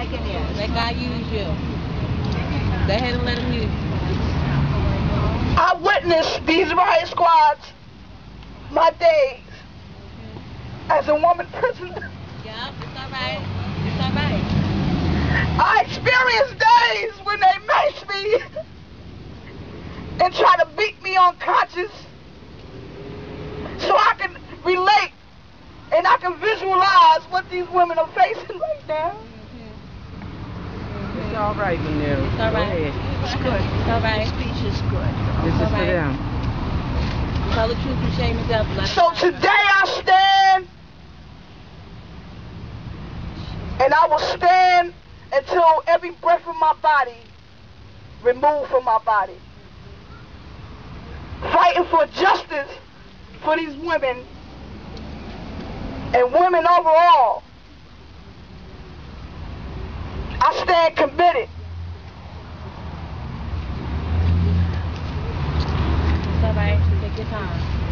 Let God use you. Go ahead and let him use you. I witnessed these riot squads my days as a woman prisoner. Yep, it's alright. It's alright. I experienced days when they maced me and try to beat me unconscious so I can relate and I can visualize what these women are facing right now. It's all right, Manero. It's all right. It's good. It's all right. The speech is good. This is for them. Tell the truth and shame is up. So today I stand, and I will stand until every breath of my body removed from my body. Fighting for justice for these women and women overall. I stand committed. It's all right. Take your time.